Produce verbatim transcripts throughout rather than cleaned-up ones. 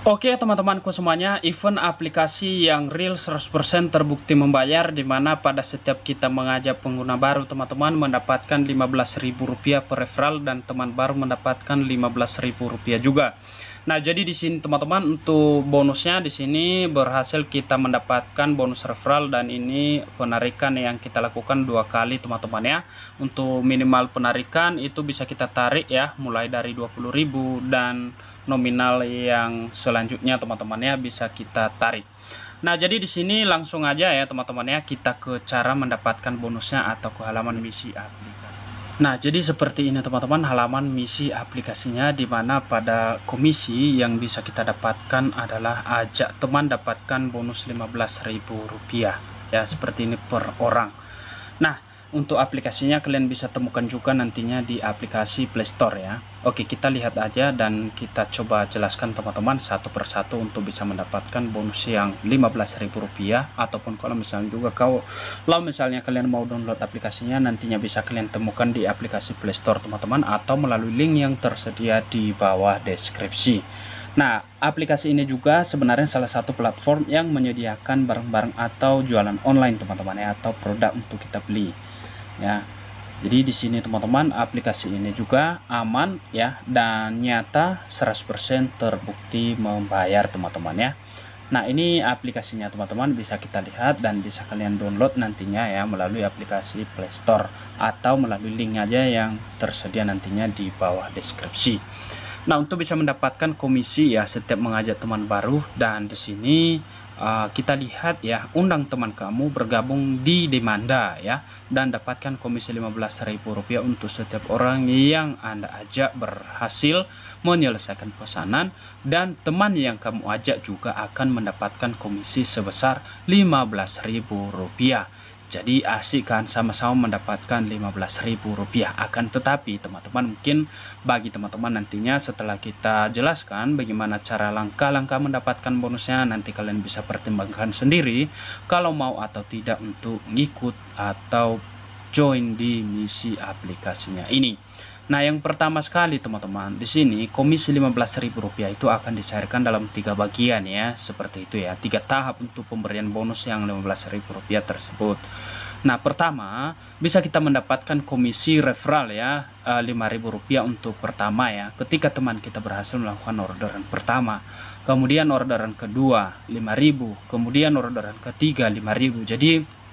Oke teman-temanku semuanya, event aplikasi yang real seratus persen terbukti membayar, dimana pada setiap kita mengajak pengguna baru, teman-teman mendapatkan lima belas ribu rupiah per referral dan teman baru mendapatkan lima belas ribu rupiah juga. Nah, jadi di sini teman-teman untuk bonusnya di sini berhasil kita mendapatkan bonus referral, dan ini penarikan yang kita lakukan dua kali teman-teman ya. Untuk minimal penarikan itu bisa kita tarik ya mulai dari dua puluh ribu, dan nominal yang selanjutnya teman-teman ya bisa kita tarik. Nah, jadi di sini langsung aja ya teman-teman ya, kita ke cara mendapatkan bonusnya atau ke halaman misi aplikasi. Nah, jadi seperti ini teman-teman halaman misi aplikasinya, dimana pada komisi yang bisa kita dapatkan adalah ajak teman dapatkan bonus lima belas ribu rupiah ya, seperti ini per orang. Nah, untuk aplikasinya kalian bisa temukan juga nantinya di aplikasi Play Store ya. Oke, kita lihat aja dan kita coba jelaskan teman-teman satu persatu untuk bisa mendapatkan bonus yang lima belas ribu rupiah. Ataupun kalau misalnya juga kalau misalnya kalian mau download aplikasinya, nantinya bisa kalian temukan di aplikasi Play Store teman-teman, atau melalui link yang tersedia di bawah deskripsi. Nah, aplikasi ini juga sebenarnya salah satu platform yang menyediakan barang-barang atau jualan online teman-teman ya, atau produk untuk kita beli ya. Jadi di sini teman-teman aplikasi ini juga aman ya, dan nyata seratus persen terbukti membayar teman-teman ya. Nah, ini aplikasinya teman-teman bisa kita lihat dan bisa kalian download nantinya ya melalui aplikasi Play Store atau melalui link aja yang tersedia nantinya di bawah deskripsi. Nah, untuk bisa mendapatkan komisi ya setiap mengajak teman baru, dan di sini uh, kita lihat ya, undang teman kamu bergabung di Demanda ya, dan dapatkan komisi lima belas ribu rupiah untuk setiap orang yang Anda ajak berhasil menyelesaikan pesanan, dan teman yang kamu ajak juga akan mendapatkan komisi sebesar lima belas ribu rupiah. Jadi asik kan, sama-sama mendapatkan lima belas ribu rupiah. Akan tetapi teman-teman, mungkin bagi teman-teman nantinya setelah kita jelaskan bagaimana cara langkah-langkah mendapatkan bonusnya, nanti kalian bisa pertimbangkan sendiri kalau mau atau tidak untuk ngikut atau join di misi aplikasinya ini. Nah, yang pertama sekali teman-teman, di sini komisi lima belas ribu rupiah itu akan dicairkan dalam tiga bagian ya, seperti itu ya, tiga tahap untuk pemberian bonus yang lima belas ribu rupiah tersebut. Nah, pertama bisa kita mendapatkan komisi referral ya, lima ribu rupiah untuk pertama ya, ketika teman kita berhasil melakukan orderan pertama. Kemudian orderan kedua lima ribu, kemudian orderan ketiga lima ribu. Jadi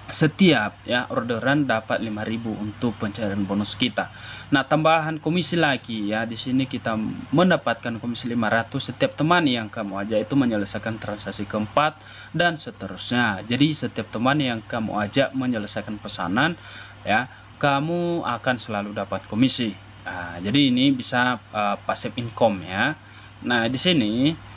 setiap ya orderan dapat lima ribu untuk pencairan bonus kita. Nah, tambahan komisi lagi ya, di sini kita mendapatkan komisi lima ratus setiap teman yang kamu ajak itu menyelesaikan transaksi keempat dan seterusnya. Jadi setiap teman yang kamu ajak menyelesaikan pesanan ya, kamu akan selalu dapat komisi. Nah, jadi ini bisa uh, passive income ya. Nah, di sini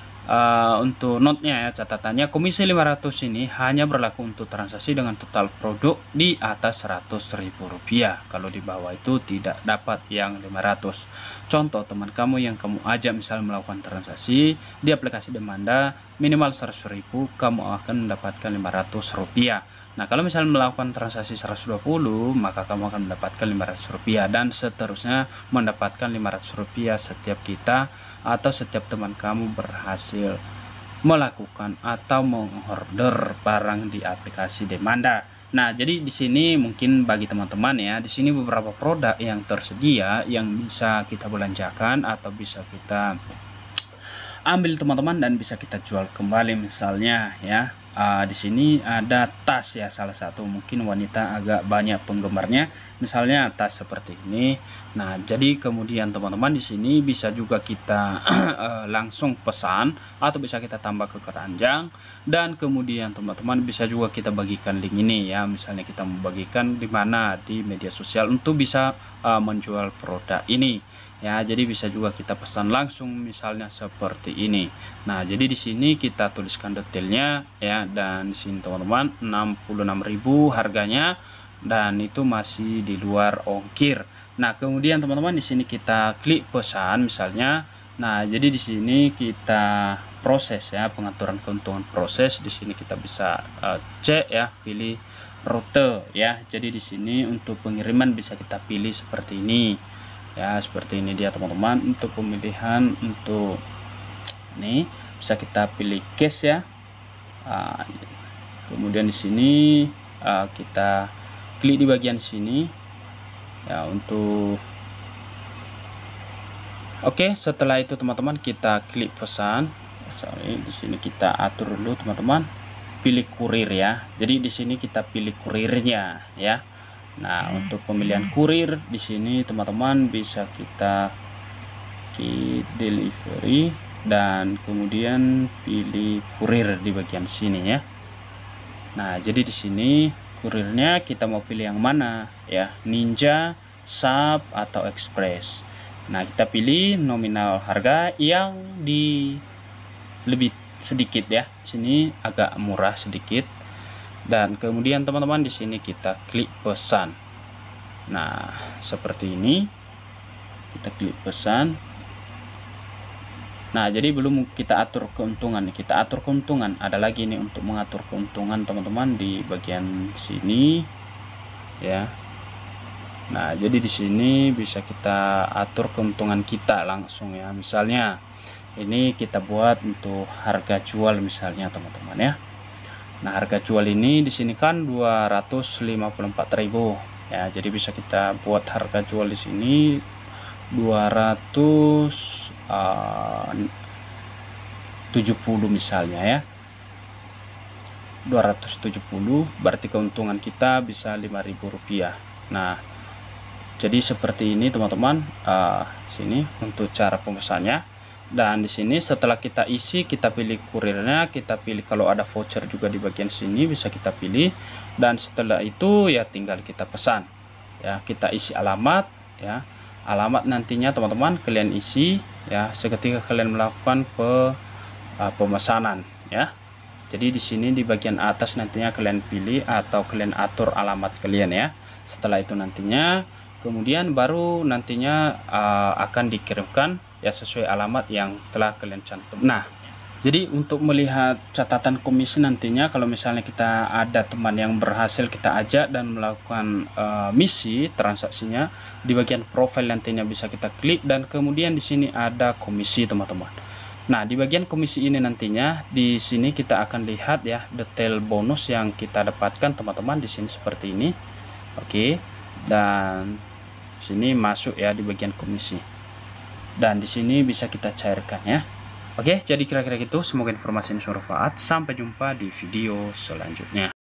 Uh, untuk notnya ya, catatannya, komisi lima ratus ini hanya berlaku untuk transaksi dengan total produk di atas seratus ribu rupiah. Kalau di bawah itu tidak dapat yang lima ratus. Contoh, teman kamu yang kamu ajak misal melakukan transaksi di aplikasi Demanda minimal seratus ribu, kamu akan mendapatkan lima ratus rupiah. Nah, kalau misalnya melakukan transaksi seratus dua puluh, maka kamu akan mendapatkan lima ratus rupiah, dan seterusnya mendapatkan lima ratus rupiah setiap kita atau setiap teman kamu berhasil melakukan atau mengorder barang di aplikasi Demanda. Nah, jadi di sini mungkin bagi teman-teman ya, di sini beberapa produk yang tersedia yang bisa kita belanjakan atau bisa kita ambil teman-teman dan bisa kita jual kembali. Misalnya ya, uh, di sini ada tas ya, salah satu mungkin wanita agak banyak penggemarnya, misalnya tas seperti ini. Nah, jadi kemudian teman-teman di sini bisa juga kita uh, langsung pesan atau bisa kita tambah ke keranjang, dan kemudian teman-teman bisa juga kita bagikan link ini ya, misalnya kita membagikan di mana di media sosial untuk bisa uh, menjual produk ini ya. Jadi bisa juga kita pesan langsung misalnya seperti ini. Nah, jadi di sini kita tuliskan detailnya ya, dan di sini teman-teman enam puluh enam ribu harganya, dan itu masih di luar ongkir. Nah, kemudian teman-teman di sini kita klik pesan misalnya. Nah, jadi di sini kita proses ya, pengaturan keuntungan proses. Di sini kita bisa uh, cek ya, pilih rute ya. Jadi di sini untuk pengiriman bisa kita pilih seperti ini. Ya, seperti ini dia teman-teman untuk pemilihan untuk ini bisa kita pilih cash ya. Uh, kemudian di sini uh, kita klik di bagian sini ya untuk oke. Setelah itu teman-teman kita klik pesan. Sorry, di sini kita atur dulu teman-teman, pilih kurir ya. Jadi di sini kita pilih kurirnya ya. Nah, untuk pemilihan kurir di sini teman-teman bisa kita klik delivery dan kemudian pilih kurir di bagian sini ya. Nah, jadi di sini kurirnya kita mau pilih yang mana ya, Ninja, Sub atau Express. Nah, kita pilih nominal harga yang di lebih sedikit ya. Sini agak murah sedikit. Dan kemudian teman-teman di sini kita klik pesan. Nah, seperti ini. Kita klik pesan. Nah, jadi belum kita atur keuntungan. Kita atur keuntungan. Ada lagi nih untuk mengatur keuntungan teman-teman di bagian sini ya. Nah, jadi di sini bisa kita atur keuntungan kita langsung ya. Misalnya ini kita buat untuk harga jual misalnya teman-teman ya. Nah, harga jual ini di sini kan dua ratus lima puluh empat ribu ya. Jadi bisa kita buat harga jual di sini dua ratus tujuh puluh misalnya ya. dua ratus tujuh puluh berarti keuntungan kita bisa lima ribu rupiah. Nah, jadi seperti ini teman-teman. Uh, sini untuk cara pemesannya. Dan di sini setelah kita isi, kita pilih kurirnya, kita pilih kalau ada voucher juga di bagian sini bisa kita pilih. Dan setelah itu ya tinggal kita pesan. Ya, kita isi alamat ya. Alamat nantinya teman-teman kalian isi ya seketika kalian melakukan pe, uh, pemesanan ya. Jadi di sini di bagian atas nantinya kalian pilih atau kalian atur alamat kalian ya. Setelah itu nantinya kemudian baru nantinya uh, akan dikirimkan ya sesuai alamat yang telah kalian cantum. Nah, jadi untuk melihat catatan komisi nantinya kalau misalnya kita ada teman yang berhasil kita ajak dan melakukan uh, misi transaksinya, di bagian profil nantinya bisa kita klik dan kemudian di sini ada komisi teman-teman. Nah, di bagian komisi ini nantinya di sini kita akan lihat ya detail bonus yang kita dapatkan teman-teman di sini seperti ini. Oke. Dan sini masuk ya di bagian komisi. Dan di sini bisa kita cairkan ya. Oke, jadi kira-kira gitu. Semoga informasi ini bermanfaat. Sampai jumpa di video selanjutnya.